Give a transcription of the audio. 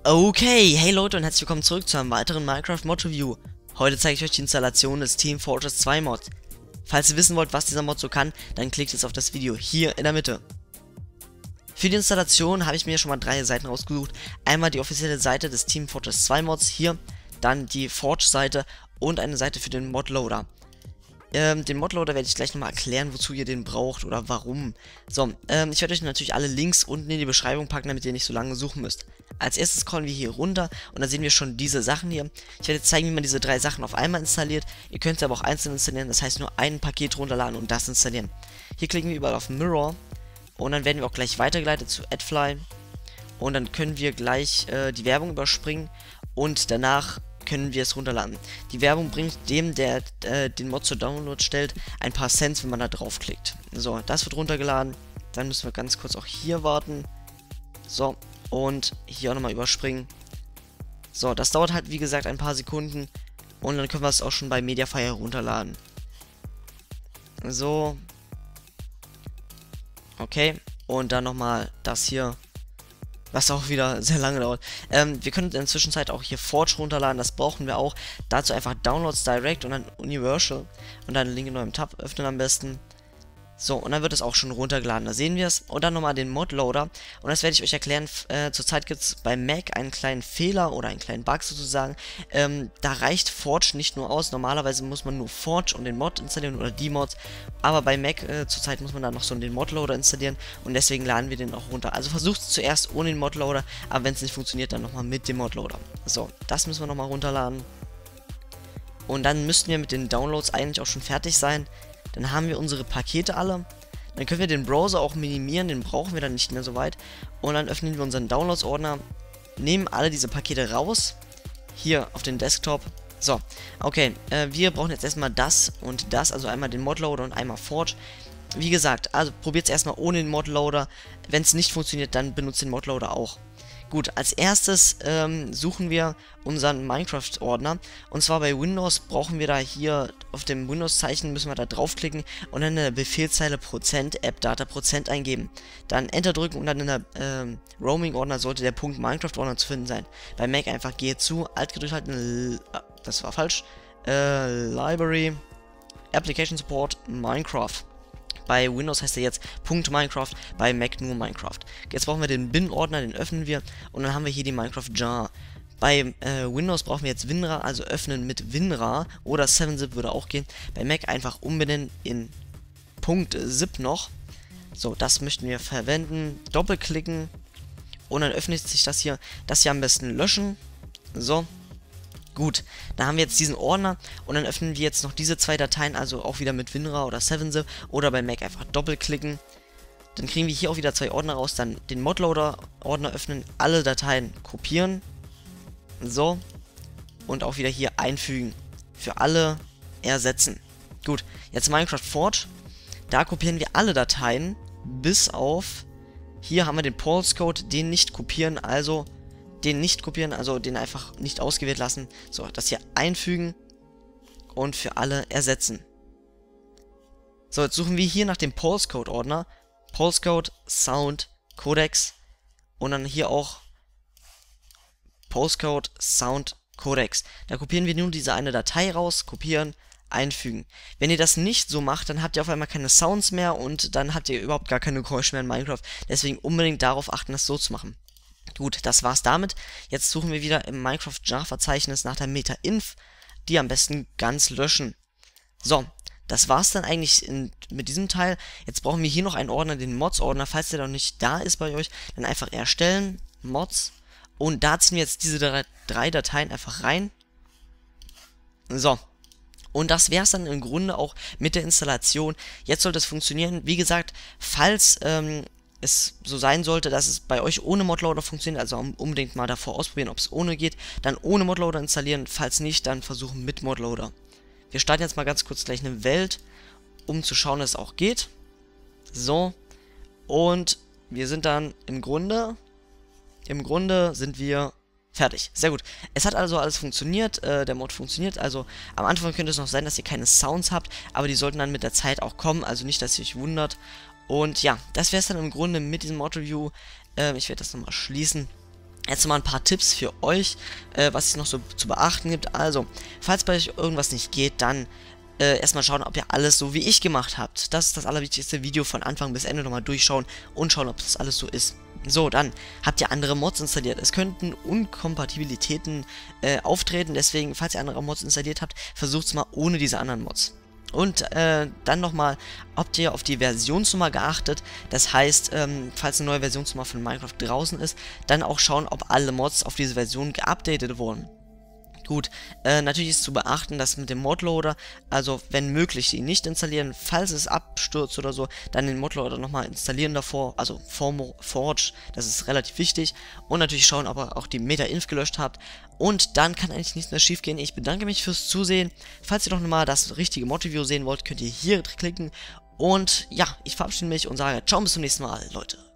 Okay, hey Leute und herzlich willkommen zurück zu einem weiteren Minecraft Mod Review. Heute zeige ich euch die Installation des Team Fortress 2 Mods. Falls ihr wissen wollt, was dieser Mod so kann, dann klickt jetzt auf das Video hier in der Mitte. Für die Installation habe ich mir schon mal 3 Seiten rausgesucht. Einmal die offizielle Seite des Team Fortress 2 Mods hier, dann die Forge-Seite und eine Seite für den Modloader. Den Modloader werde ich gleich nochmal erklären, wozu ihr den braucht oder warum. So, ich werde euch natürlich alle Links unten in die Beschreibung packen, damit ihr nicht so lange suchen müsst. Als erstes scrollen wir hier runter und da sehen wir schon diese Sachen hier. Ich werde jetzt zeigen, wie man diese 3 Sachen auf einmal installiert. Ihr könnt sie aber auch einzeln installieren, das heißt nur ein Paket runterladen und das installieren. Hier klicken wir überall auf Mirror und dann werden wir auch gleich weitergeleitet zu AdFly. Und dann können wir gleich die Werbung überspringen und danach können wir es runterladen. Die Werbung bringt dem, der den Mod zur Download stellt, ein paar Cents, wenn man da draufklickt. So, das wird runtergeladen. Dann müssen wir ganz kurz auch hier warten. So, und hier auch nochmal überspringen. So, das dauert halt wie gesagt ein paar Sekunden. Und dann können wir es auch schon bei Mediafire runterladen. So. Okay. Und dann nochmal das hier. Was auch wieder sehr lange dauert. Wir können in der Zwischenzeit auch hier Forge runterladen, das brauchen wir auch. Dazu einfach Downloads Direct und dann Universal und dann einen Link in neuem Tab öffnen am besten. So, und dann wird es auch schon runtergeladen, da sehen wir es. Und dann nochmal den Modloader. Und das werde ich euch erklären. Zurzeit gibt es bei Mac einen kleinen Fehler oder einen kleinen Bug sozusagen. Da reicht Forge nicht nur aus. Normalerweise muss man nur Forge und den Mod installieren oder die Mods. Aber bei Mac zurzeit muss man da noch so den Modloader installieren. Und deswegen laden wir den auch runter. Also versucht es zuerst ohne den Modloader. Aber wenn es nicht funktioniert, dann nochmal mit dem Modloader. So, das müssen wir nochmal runterladen. Und dann müssten wir mit den Downloads eigentlich auch schon fertig sein. Dann haben wir unsere Pakete alle. Dann können wir den Browser auch minimieren, den brauchen wir dann nicht mehr so weit. Und dann öffnen wir unseren Downloads-Ordner, nehmen alle diese Pakete raus, hier auf den Desktop. So, okay, wir brauchen jetzt erstmal das und das, also einmal den Modloader und einmal Forge. Wie gesagt, also probiert es erstmal ohne den Modloader. Wenn es nicht funktioniert, dann benutzt den Modloader auch. Gut, als erstes suchen wir unseren Minecraft-Ordner. Und zwar bei Windows brauchen wir da hier auf dem Windows-Zeichen, müssen wir da draufklicken und dann in der Befehlszeile %appdata eingeben. Dann Enter drücken und dann in der Roaming-Ordner sollte der Punkt Minecraft-Ordner zu finden sein. Bei Mac einfach gehe zu, Alt gedrückt halten, das war falsch, Library, Application Support, Minecraft. Bei Windows heißt er jetzt .Minecraft, bei Mac nur Minecraft. Jetzt brauchen wir den Bin-Ordner, den öffnen wir und dann haben wir hier die Minecraft Jar. Bei Windows brauchen wir jetzt WinRAR, also öffnen mit WinRAR oder 7-Zip würde auch gehen. Bei Mac einfach umbenennen in .zip noch. So, das möchten wir verwenden. Doppelklicken und dann öffnet sich das hier. Das hier am besten löschen. So. Gut, da haben wir jetzt diesen Ordner und dann öffnen wir jetzt noch diese 2 Dateien, also auch wieder mit WinRAR oder 7-Zip oder bei Mac einfach doppelklicken. Dann kriegen wir hier auch wieder 2 Ordner raus, dann den Modloader-Ordner öffnen, alle Dateien kopieren. So, und auch wieder hier einfügen. Für alle ersetzen. Gut, jetzt Minecraft Forge. Da kopieren wir alle Dateien, bis auf, hier haben wir den Pulse Code, den nicht kopieren, also den einfach nicht ausgewählt lassen. So, das hier einfügen und für alle ersetzen. So, jetzt suchen wir hier nach dem Pulse Code Ordner. Pulse Code, Sound, Codex und dann hier auch Pulse Code, Sound, Codex. Da kopieren wir nun diese eine Datei raus, kopieren, einfügen. Wenn ihr das nicht so macht, dann habt ihr auf einmal keine Sounds mehr und dann habt ihr überhaupt gar keine Geräusche mehr in Minecraft. Deswegen unbedingt darauf achten, das so zu machen. Gut, das war's damit. Jetzt suchen wir wieder im Minecraft Jar Verzeichnis nach der Meta-Inf. Die am besten ganz löschen. So, das war's dann eigentlich mit diesem Teil. Jetzt brauchen wir hier noch einen Ordner, den Mods-Ordner. Falls der noch nicht da ist bei euch, dann einfach erstellen, Mods. Und da ziehen wir jetzt diese 3 Dateien einfach rein. So. Und das wäre es dann im Grunde auch mit der Installation. Jetzt sollte es funktionieren. Wie gesagt, falls es so sein sollte, dass es bei euch ohne Modloader funktioniert, also unbedingt mal davor ausprobieren, ob es ohne geht, dann ohne Modloader installieren, falls nicht, dann versuchen mit Modloader. Wir starten jetzt mal ganz kurz gleich eine Welt, um zu schauen, dass es auch geht. So, und wir sind dann im Grunde sind wir fertig. Sehr gut. Es hat also alles funktioniert, der Mod funktioniert, also am Anfang könnte es noch sein, dass ihr keine Sounds habt, aber die sollten dann mit der Zeit auch kommen, also nicht, dass ihr euch wundert. Und ja, das wäre es dann im Grunde mit diesem Mod-Review. Ich werde das nochmal schließen. Jetzt mal ein paar Tipps für euch, was es noch so zu beachten gibt. Also, falls bei euch irgendwas nicht geht, dann erstmal schauen, ob ihr alles so wie ich gemacht habt. Das ist das allerwichtigste. Video von Anfang bis Ende nochmal durchschauen und schauen, ob das alles so ist. So, dann habt ihr andere Mods installiert. Es könnten Unkompatibilitäten auftreten, deswegen, falls ihr andere Mods installiert habt, versucht es mal ohne diese anderen Mods. Und dann nochmal, habt ihr auf die Versionsnummer geachtet, das heißt, falls eine neue Versionsnummer von Minecraft draußen ist, dann auch schauen, ob alle Mods auf diese Version geupdatet wurden. Gut, natürlich ist zu beachten, dass mit dem Modloader, also wenn möglich, ihn nicht installieren, falls es abstürzt oder so, dann den Modloader nochmal installieren davor, also Forge, das ist relativ wichtig. Und natürlich schauen, ob ihr auch die Meta-Inf gelöscht habt. Und dann kann eigentlich nichts mehr schief gehen. Ich bedanke mich fürs Zusehen. Falls ihr noch mal das richtige Mod-Review sehen wollt, könnt ihr hier klicken. Und ja, ich verabschiede mich und sage ciao, bis zum nächsten Mal, Leute.